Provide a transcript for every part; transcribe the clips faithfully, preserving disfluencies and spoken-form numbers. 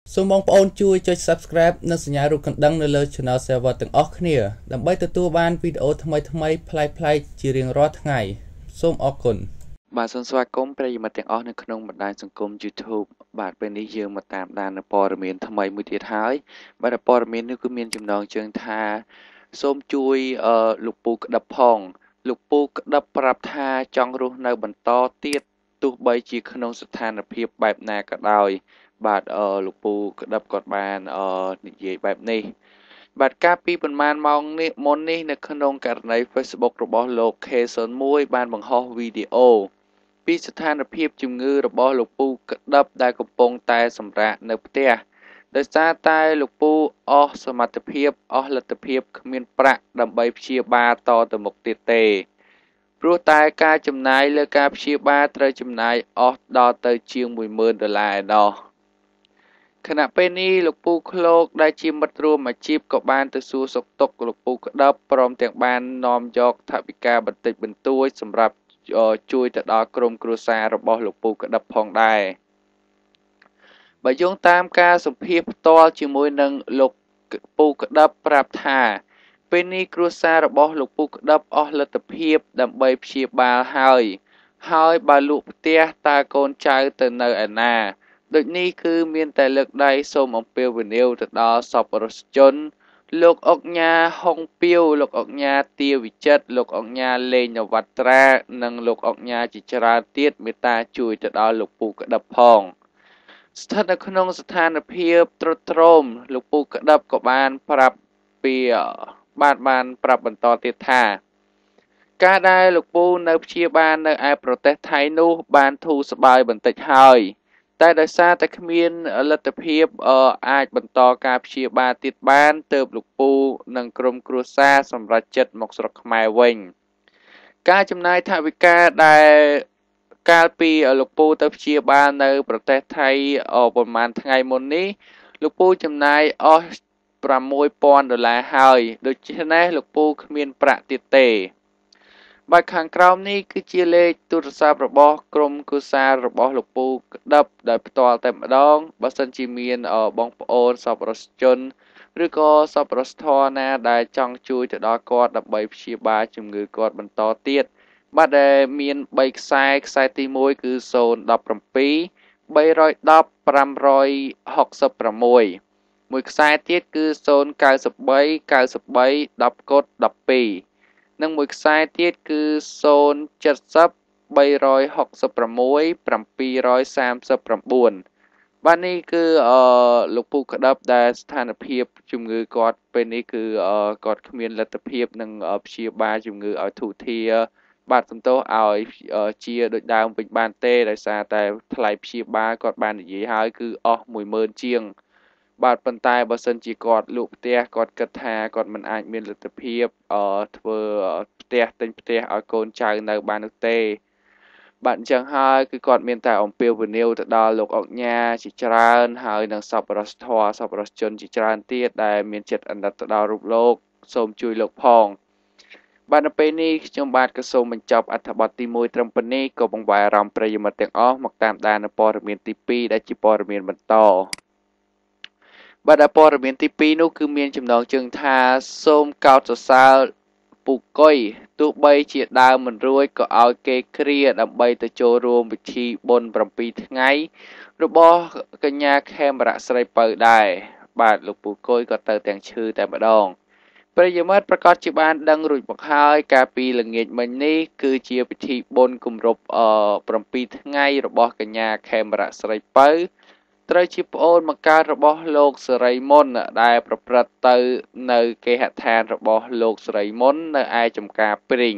សូមបងប្អូនជួយចុច Subscribe និងសញ្ញារូបកណ្ដឹងនៅលើ Channel Server ទាំងអស់គ្នាដើម្បីទទួលបានវីដេអូថ្មីៗប្លែកៗជារៀងរាល់ថ្ងៃសូមអរគុណបាទសូមស្វាគមន៍ប្រិយមិត្តទាំងអស់នៅក្នុងបណ្ដាញសង្គម YouTube បាទពេលនេះយើងមកតាមដាននៅព័ត៌មានថ្មីមួយទៀតហើយបាទព័ត៌មាននេះគឺមានចំណងជើងថាសូមជួយអឺលោកពូក្តឹបផងលោកពូក្តឹបប្រាប់ថាចង់រស់នៅបន្តទៀតទោះបីជាក្នុងស្ថានភាពបែបណាក៏ដោយបាទអឺលោកពូក្តឹបគាត់បានអឺនិយាយបែបនេះបាទកាលពីប្រហែលម៉ោងនេះមុននេះនៅក្នុងករណី Facebook របស់លោក ខេ ศูนย์ មួយបានបង្ហោះវីដេអូពីស្ថានភាពជំងឺរបស់លោកពូក្តឹបដែលកំពុងតែសម្រាកនៅផ្ទះដោយសារតែលោកពូអស់សមត្ថភាពអស់លទ្ធភាពគ្មានប្រាក់ដើម្បីព្យាបាលតទៅមុខទៀតទេព្រោះតែការចំណាយលើការព្យាបាលត្រូវចំណាយអស់ដល់ទៅជាង មួយម៉ឺន ដុល្លារឯណោះខណៈពេលនេះលោកពូឃ្លោកដែលជាមិត្តរួមអាជីពក៏បានទៅសួរសុខទុក្ខលោកពូក្តឹបព្រមទាំងបាននាំយកថវិកាបន្តិចបន្តួចសម្រាប់ជួយទៅដល់ក្រុមគ្រួសាររបស់លោកពូក្តឹបផងដែរបើយោងតាមការសម្ភាសផ្ទាល់ជាមួយនឹងលោកពូក្តឹបប្រាប់ថាពេលនេះគ្រួសាររបស់លោកពូក្តឹបអស់លទ្ធភាពដើម្បីព្យាបាលហើយហើយបើលក់ផ្ទះតើកូនចៅទៅនៅឯណាដូចនេះគឺមានតែលើកដៃសូមអំពាវនាវទៅដល់សប្បុរសជនលោកអុកញ៉ាហុងពាវលោកអុកញ៉ាទាវិចិត្រលោកអុកញ៉ាលេងនវត្រានិងលោកអុកញ៉ាជាច្រើនទៀតមេត្តាជួយទៅដល់លោកពូក្តឹបផងស្ថិតនៅក្នុងស្ថានភាពទ្រុឌទ្រោមលោកពូក្តឹបក៏បានប្រាប់ពីបានបានប្រាប់បន្តទៀតថាការដែលលោកពូនៅព្យាបាលនៅឯប្រទេសថៃនោះបានធូរស្បើយបន្តិចហើយតែដោយសារតែគ្មានលទ្ធភាពអាចបន្តការព្យាបាលទៀតបានទើបលោកពូនិងក្រុមគ្រួសារសម្រេចចិត្តមកស្រុកខ្មែរវិញការចំណាយថវិកាដែលកាលពីលោកពូទៅព្យាបាលនៅប្រទេសថៃប្រហែលថ្ងៃមុននេះលោកពូចំណាយអស់ប្រាំមួយពាន់ដុល្លារហើយដូច្នេះលោកពូគ្មានប្រាក់ទៀតទេបាទខាងក្រោមនេះគឺជាលេខទូរស័ព្ទរបស់ក្រុមគ្រួសាររបស់លោកពូក្តឹបដោយផ្ទាល់តែម្ដងបើសិនជាមានបងប្អូនសប្បុរសជនឬក៏សប្បុរសធម៌ណាដែលចង់ជួយទៅដល់គាត់ដើម្បីព្យាបាលជំងឺគាត់បន្តទៀតបាទដែលមានបីខ្សែខ្សែទីមួយគឺ ศูนย์ ដប់ប្រាំពីរ បីរយដប់ ប្រាំរយហុកសិបប្រាំមួយមួយខ្សែទៀតគឺ ศูนย์ เก้าสิบสาม เก้าสิบสาม ដប់គត់ដប់ពីរនិងមួយខ្សែទៀតគឺ ศูนย์ เจ็ดสิบ បីរយហុកសិបប្រាំមួយ ប្រាំពីររយសាមសិបប្រាំបួនបាទនេះគឺអឺលោកពូក្តឹបដែលស្ថានភាពជំងឺគាត់ពេលនេះគឺអឺគាត់គ្មានលទ្ធភាពនឹងព្យាបាលជំងឺឲ្យធូរធារបាទសំទោសឲ្យជាដូចដើមវិញបានទេដោយសារតែថ្លៃព្យាបាលគាត់បាននិយាយហើយគឺអស់មួយម៉ឺនជាងបាទប៉ុន្តែបើសិនជាគាត់លក់ផ្ទះគាត់គិតថាគាត់មិនអាចមានលទ្ធភាពអឺធ្វើផ្ទះទិញផ្ទះឲ្យកូនចៅនៅបាននោះទេបាទអញ្ចឹងហើយគឺគាត់មានតែអំពាវនាវទៅដល់លោកអុកញ៉ាជាច្រើនហើយនិងសប្បុរសធម៌សប្បុរសជនជាច្រើនទៀតដែលមានចិត្តអាណិតទៅដល់រូបលោកសូមជួយលោកផងបាទនៅពេលនេះខ្ញុំបាទក៏សូមបញ្ចប់អត្ថបទទីមួយត្រឹមប៉ុណ្នេះក៏បង្វែរអារម្មណ៍ប្រិយមិត្តទាំងអស់មកតាមដាននៅព័ត៌មានទីពីរដែលជាព័ត៌មានបន្តបាទដល់ព័ត៌មានទីពីរនោះគឺមានចំណងជើងថាសូមកោតសរសើរពូកុយទោះបីជាដើមមិនរួចក៏ឲ្យគេគ្រាដើម្បីទៅចូលរួមពិធីបុណ្យប្រាំពីរថ្ងៃរបស់កញ្ញាខេមរៈស្រីពៅដែរបាទលោកពូកុយក៏ទៅទាំងឈឺតែម្ដងប្រិយមិត្តប្រកាសជាបានដឹងរួចមកហើយកាលពីល្ងាចមិញនេះគឺជាពិធីបុណ្យគម្រប់អឺប្រាំពីរថ្ងៃរបស់កញ្ញាខេមរៈស្រីពៅត្រូវជាប្អូនបង្កើតរបស់លោកសេរីមុនដែលប្រព្រឹត្តទៅនៅគេហដ្ឋានរបស់លោកសេរីមុននៅឯចំការព្រីង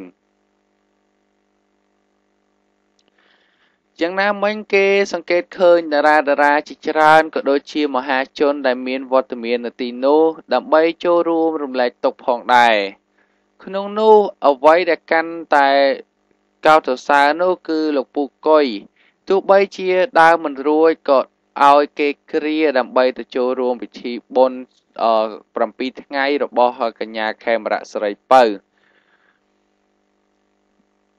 យ៉ាងណាមិញគេសង្កេតឃើញតារាតារាជាច្រើនក៏ដូចជាមហាជនដែលមានវត្តមាននៅទីនោះដើម្បីចូលរួមរំលែកទុក្ខផងដែរក្នុងនោះអ្វីដែលកាន់តែកោតសរសើរនោះគឺលោកពូកុយទោះបីជាដើមមិនរួចក៏ឲ្យគេគ្រាដើម្បីទៅចូលរួមពិធីបុណ្យអឺប្រាំពីរថ្ងៃរបស់កញ្ញាខេមរៈស្រីពៅ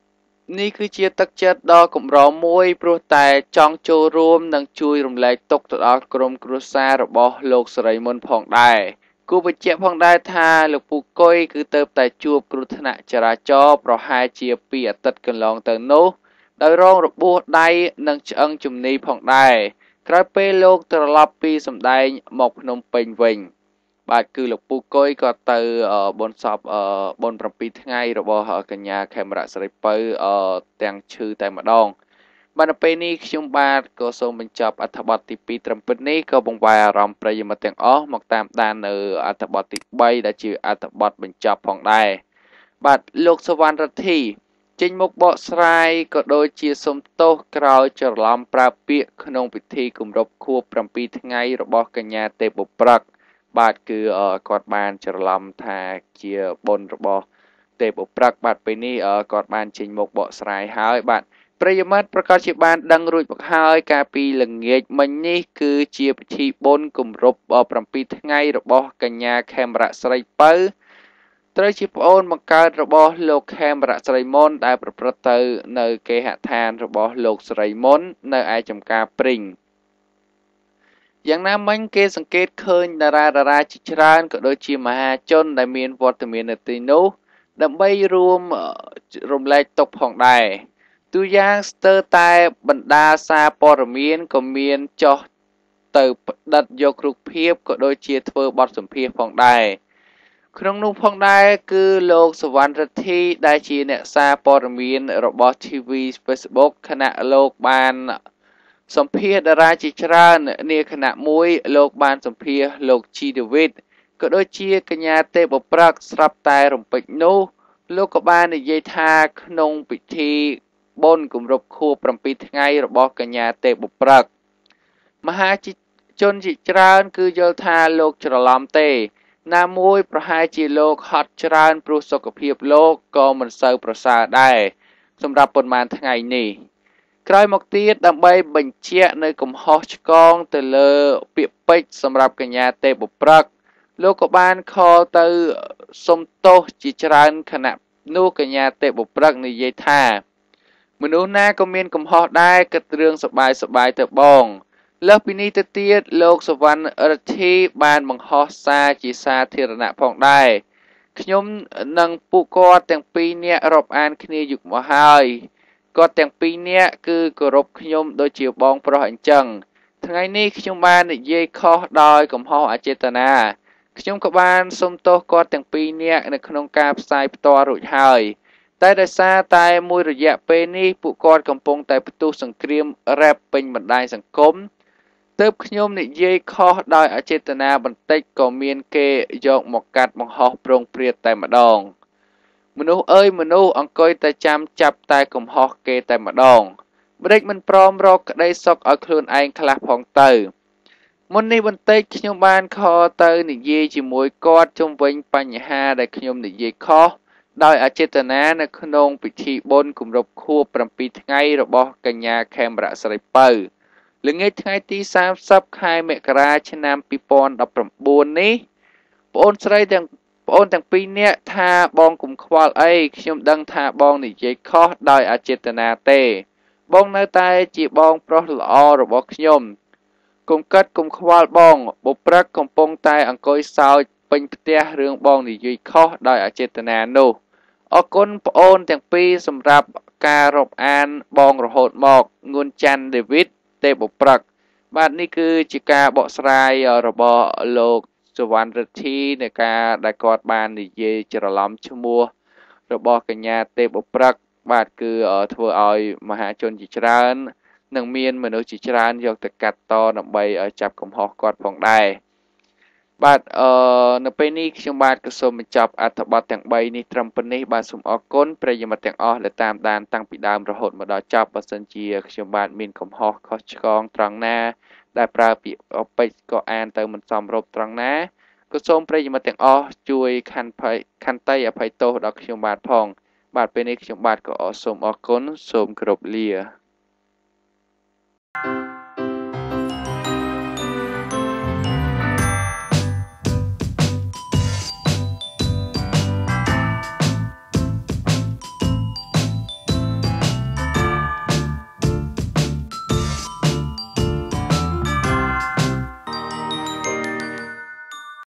នេះគឺជាទឹកចិត្តដ៏កម្រមួយព្រោះតែចង់ចូលរួមនិងជួយរំលែកទុក្ខទៅដល់ក្រុមគ្រួសាររបស់លោកសេរីមុនផងដែរគួរបញ្ជាក់ផងដែរថាលោកពូកុយគឺទៅតែជួបគ្រោះថ្នាក់ចរាចរណ៍ប្រហែលជាពីរអាទិត្យកន្លងទៅនោះដោយរងរបួសដៃនិងឆ្អឹងជំនីផងដែរក្រោយពេលលោកត្រឡប់ពីសម្ដែងមកភ្នំពេញវិញបាទគឺលោកពូកុយក៏ទៅបុណ្យសពបុណ្យប្រាំពីរថ្ងៃរបស់កញ្ញាខេមរៈសេរីពៅទាំងឈឺតែម្ដងបាទនៅពេលនេះខ្ញុំបាទក៏សូមបញ្ចប់អត្ថបទទីពីរត្រឹមប៉ុណ្នេះក៏បង្វែរអារម្មណ៍ប្រិយមិត្តទាំងអស់មកតាមដាននៅអត្ថបទទីបីដែលជាអត្ថបទបញ្ចប់ផងដែរបាទលោកសវណ្ណរិទ្ធីចេញមកបកស្រាយក៏ដូចជាសុំទោសក្រោយច្រឡំប្រើពាក្យក្នុងពិធីគម្រប់ខួបប្រាំពីរថ្ងៃរបស់កញ្ញាទេពបុព្រឹកបាទគឺគាត់បានច្រឡំថាជាបុណ្យរបស់ទេពបុព្រឹកបាទពេលនេះគាត់បានចេញមកបកស្រាយហើយបាទប្រិយមិត្តប្រកាសជាបានដឹងរួចមកហើយកាលពីល្ងាចមិញនេះគឺជាពិធីបុណ្យគម្រប់ប្រាំពីរថ្ងៃរបស់កញ្ញាខេមរៈសេរីពៅត្រូវជាប្អូនបង្កើតរបស់លោកខេមរៈសេរីមុនដែលប្រព្រឹត្តទៅនៅគេហដ្ឋានរបស់លោកសេរីមុននៅឯចំការព្រីងយ៉ាងណាមិញគេសង្កេតឃើញតារាតារាជាច្រើនក៏ដូចជាមហាជនដែលមានវត្តមាននៅទីនោះដើម្បីរួមរំលែកទុក្ខផងដែរទូយ៉ាងស្ទើរតែបណ្ដាសារព័ត៌មានក៏មានចោះទៅផ្ដិតយករូបភាពក៏ដូចជាធ្វើបទសម្ភាសន៍ផងដែរក្នុងនោះផងដែរគឺលោកសវណ្ណរិទ្ធីដែលជាអ្នកសារព័ត៌មានរបស់ ធី វី Facebook ខណៈលោកបានសម្ភាសតារាជាច្រើននាខណៈមួយលោកបានសម្ភាសលោកជីដាវីតក៏ដូចជាកញ្ញាទេពបុព្រឹកស្រាប់តែរំពេចនោះលោកក៏បាននិយាយថាក្នុងពិធីបុណ្យគម្រប់ខួបប្រាំពីរថ្ងៃរបស់កញ្ញាទេពបុព្រឹកមហាជនជាច្រើនគឺយល់ថាលោកច្រឡំទេណាមួយប្រហែលជាលោកហត់ច្រើនព្រោះសុខភាពលោកក៏មិនសូវប្រសើរដែរសម្រាប់ប៉ុន្មានថ្ងៃនេះក្រោយមកទៀតដើម្បីបញ្ជាក់នៅកំហុសឆ្គងទៅលើពាក្យពេចន៍សម្រាប់កញ្ញាទេពបុព្រឹកលោកក៏បានខលទៅសុំទោសជាច្រើនខណៈនោះកញ្ញាទេពបុព្រឹកនិយាយថាមនុស្សណាក៏មានកំហុសដែរគិតរឿងសបាយសបាយទៅបងលើសពីនេះទៅទៀតលោកសវណ្ណរិទ្ធីបានបង្ហោះសារជាសាធារណៈផងដែរខ្ញុំនិងពួកគាត់ទាំងពីរនាក់រាប់អានគ្នាយូរមកហើយគាត់ទាំងពីរនាក់គឺគោរពខ្ញុំដូចជាបងប្រុសអញ្ចឹងថ្ងៃនេះខ្ញុំបាននិយាយខុសដោយកំហុសអចេតនាខ្ញុំក៏បានសុំទោសគាត់ទាំងពីរនាក់នៅក្នុងការផ្សាយផ្ទាល់រួចហើយតែដោយសារតែមួយរយៈពេលនេះពួកគាត់កំពុងតែផ្ទុះសង្គ្រាមរ៉េបពេញបណ្ដាញសង្គមទើបខ្ញុំនិយាយខុសដោយអចេតនាបន្តិចក៏មានគេយកមកកាត់បង្ហោះប្រងព្រាតតែម្ដងមនុស្សអើយមនុស្សអង្គុយតែចាំចាប់តែកំហុសគេតែម្ដងម្ដេចមិនព្រមរកក្តីសុខឲ្យខ្លួនឯងខ្លះផងទៅមុននេះបន្តិចខ្ញុំបានខលទៅនិយាយជាមួយគាត់ជុំវិញបញ្ហាដែលខ្ញុំនិយាយខុសដោយអចេតនានៅក្នុងពិធីបុណ្យគម្រប់ខួបប្រាំពីរថ្ងៃរបស់កញ្ញាខេមរៈសេរីពៅល្ងាចថ្ងៃទីសាមសិបខែមករាឆ្នាំពីរពាន់ដប់ប្រាំបួននេះប្អូនស្រីទាំងប្អូនទាំងពីរនាក់ថាបងកុំខ្វល់អីខ្ញុំដឹងថាបងនិយាយខុសដោយអចេតនាទេបងនៅតែជាបងប្រុសល្អរបស់ខ្ញុំកុំកាត់កុំខ្វល់បងបុព្រឹកកំពុងតែអង្គុយសើចពេញផ្ទះរឿងបងនិយាយខុសដោយអចេតនានោះអរគុណប្អូនទាំងពីរសម្រាប់ការរាប់អានបងរហូតមកងួនច័ន្ទដេវីតទេពបុព្រឹកបាទនេះគឺជាការបកស្រាយរបស់លោកសវណ្ណរិទ្ធីในការដែលគាត់បាននិយាយច្រឡំឈ្មោះរបស់កញ្ញាទេពបុព្រឹកបាទគឺធ្វើឲ្យមហាជនជាច្រើននិងមានមនុស្សជាច្រើនយកទៅកាត់តដើម្បីចាប់កំហុសគាត់ផងដែរបាទអឺនៅពេលនេះខ្ញុំបាទក៏សូមបញ្ចប់អត្ថបទទាំងបីនេះត្រឹមប៉ុណ្នេះបាទសូមអរគុណប្រិយមិត្តទាំងអស់ដែលតាមដានតាំងពីដើមរហូតមកដល់ចប់បើសិនជាខ្ញុំបាទមានកំហុសខុសឆ្គងត្រង់ណាដែលប្រើពាក្យអពេចក៏អានទៅមិនសមរម្យត្រង់ណាក៏សូមប្រិយមិត្តទាំងអស់ជួយខន្តីខន្តីអភ័យទោសដល់ខ្ញុំបាទផងបាទពេលនេះខ្ញុំបាទក៏សូមអរគុណសូមគោរពលា